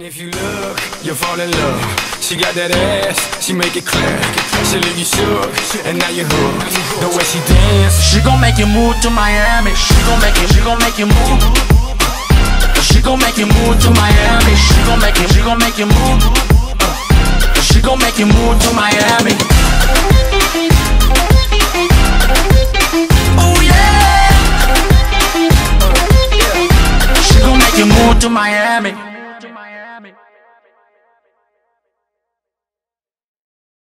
if you look, you'll fall in love. She got that ass, she make it clap. She leave you shook, and now you hooked. The way she dance, she gon' make you move to Miami. She gon' make you move. She gon' make you move to Miami. She gon' make you move. She gon' make you move to Miami. Oh yeah. She gon' make you move to Miami.